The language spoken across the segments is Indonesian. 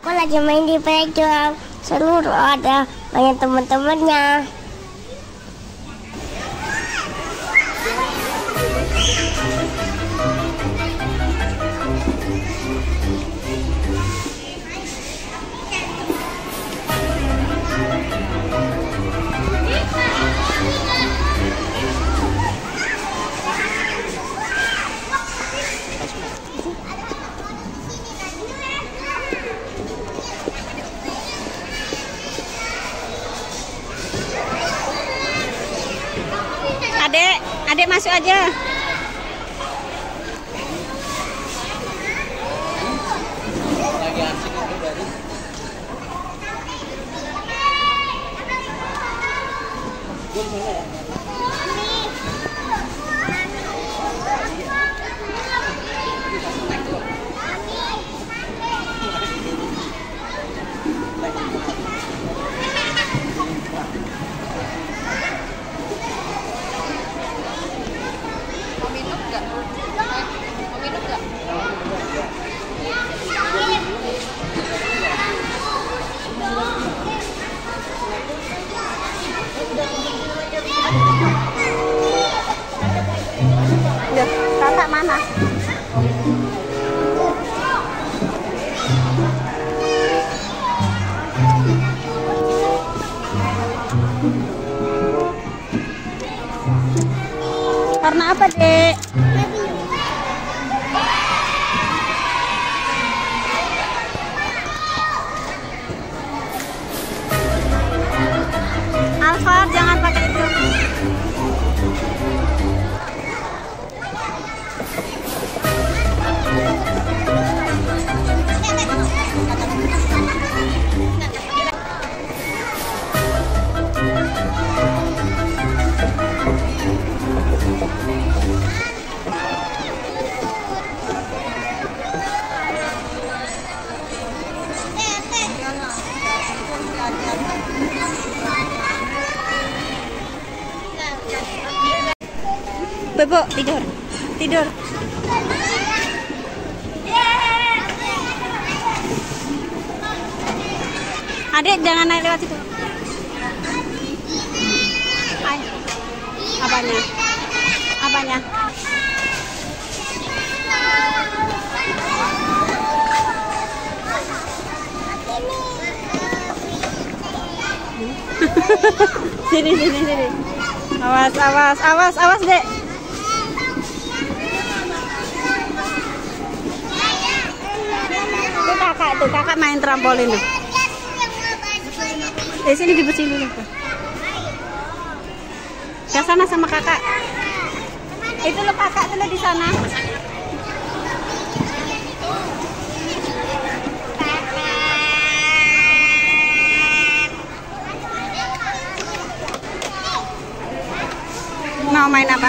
Aku lagi main di playground. Seluruh ada banyak teman-temannya. Adek masuk aja. Kakak mana? Karena apa, Dek? Alfar, jangan pakai itu. Bebo, tidur. Tidur. Adek, jangan naik lewat situ. Apanya? Apanya? Sini, sini, sini. Awas, awas, awas, awas, Dek. Itu kakak main trampolin. Sini dibersihin dulu. Ke sana sama kakak. Itu lo kakak tuh di sana. Mau main apa?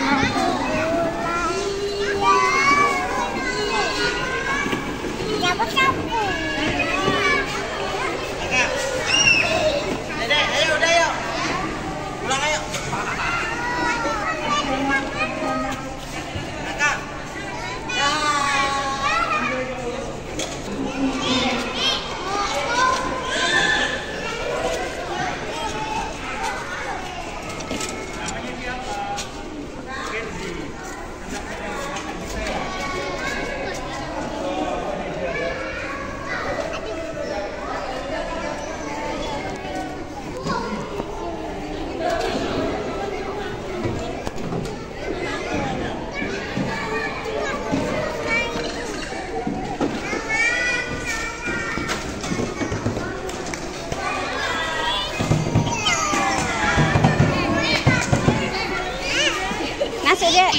Masuk, Dek.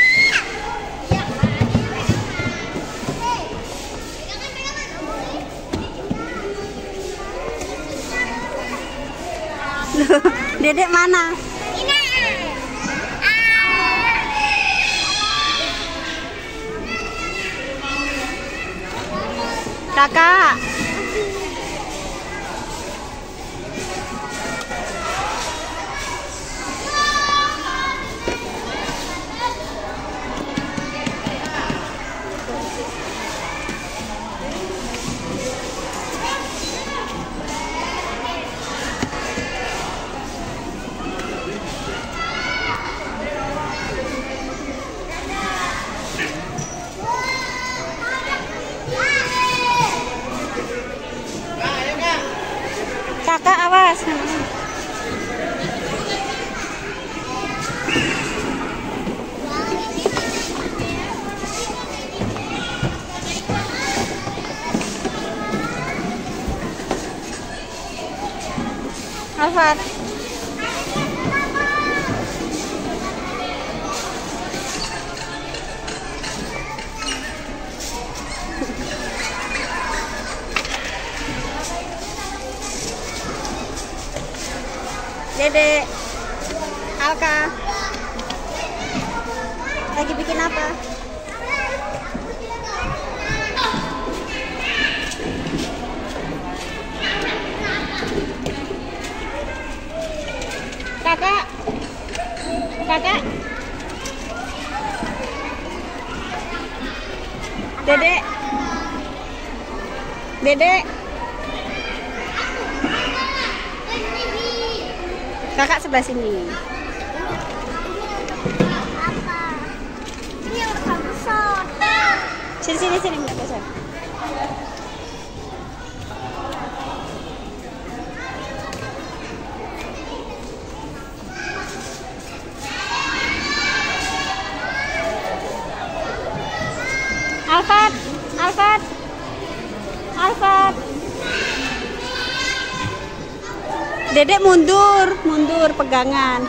Dedek mana? Kakak. Alfat. Dede, Alka, lagi bikin apa? Kakak, kakak, Dede, Dede. Kakak sebelah sini. Apa? Ini yang besar. Sini, nggak besar. Alfat, Alfat, Alfat. Dedek mundur pegangan.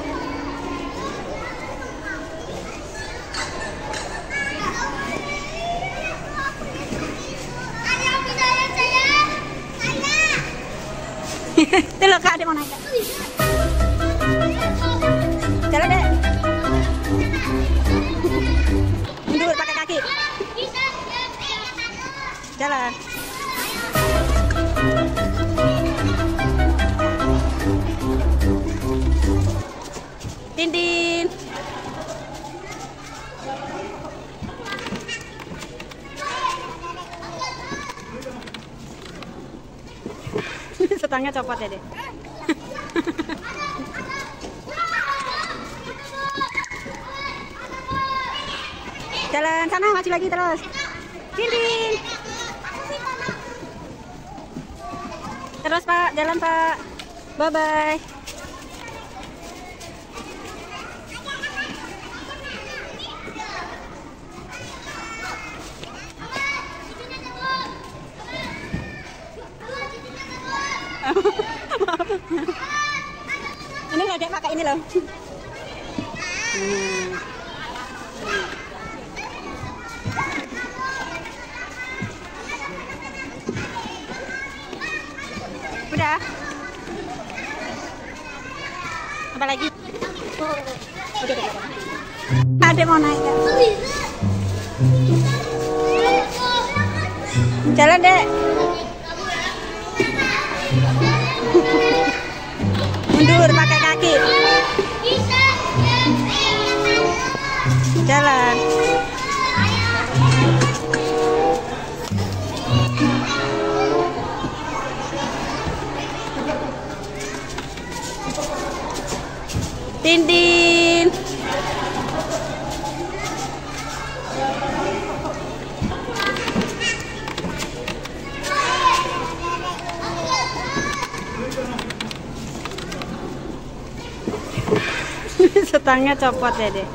Tuh loh, Kak, Adek mau naik, Kak. Jalan, Dek. Mundur pakai kaki. Jalan. Dindin. Setangnya copot ya, Dek. Jalan sana, maju lagi terus. Dindin. Terus, Pak, jalan, Pak. Bye-bye. Ini loh, Dek, pakai ini loh. Udah. Apa lagi? Udah. Adek mau naik, Kak. Jalan, Dek. Mundur pakai kaki. Jalan. Dindin. Setangnya copot ya, Dek.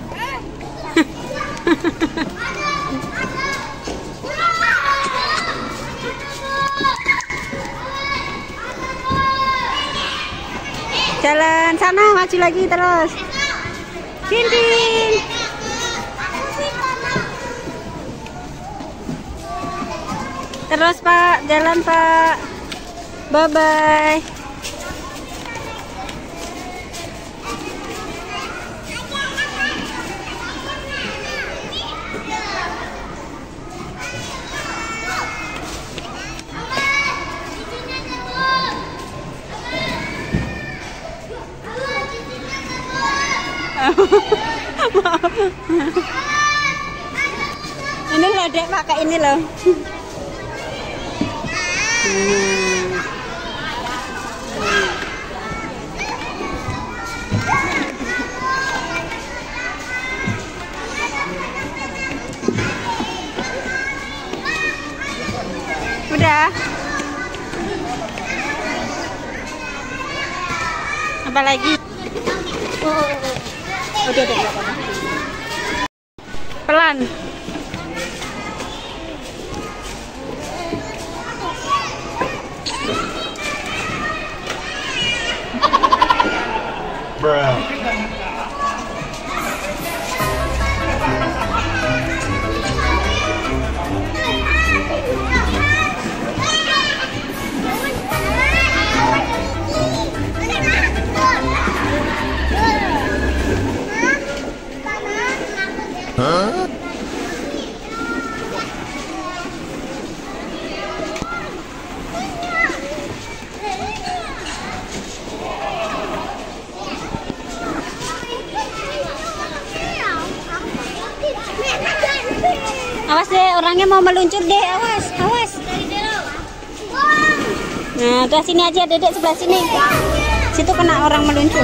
Jalan sana, maju lagi terus. Dinding. Terus, Pak, jalan, Pak. Bye-bye. Ini loh, Dek, pakai ini loh. Udah. Apa lagi? Udah, nggak apa-apa. Pelan. Awas deh, orangnya mau meluncur deh. Awas, awas. Nah, udah sini aja, Dedek sebelah sini. Situ kena orang meluncur.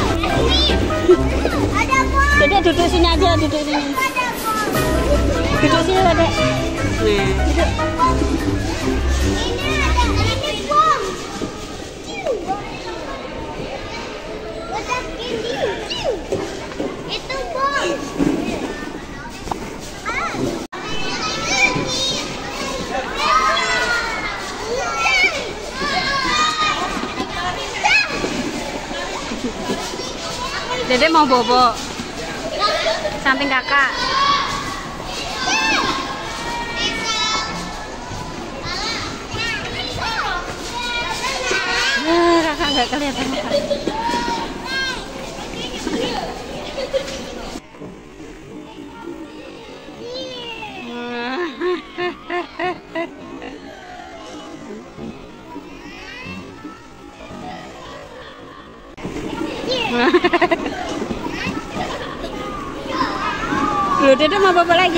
Dedek duduk sini aja, duduk sini. Duduk sini, Dedek. Nah, duduk. Itu bom. Dedek mau bobo samping kakak. Kakak nggak kelihatan. Loh, Dedek mau bobo lagi.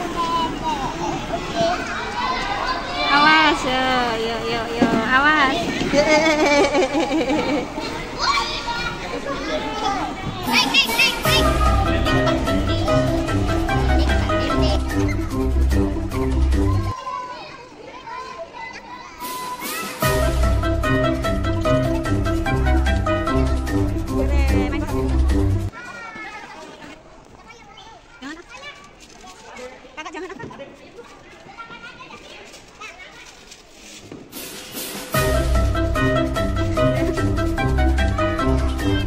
Awas, yo, awas.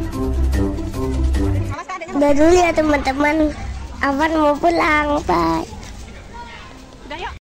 Udah dulu ya teman-teman. Afan mau pulang. Bye.